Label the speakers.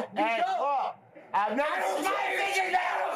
Speaker 1: Hey, look, I've never seen my fidget now.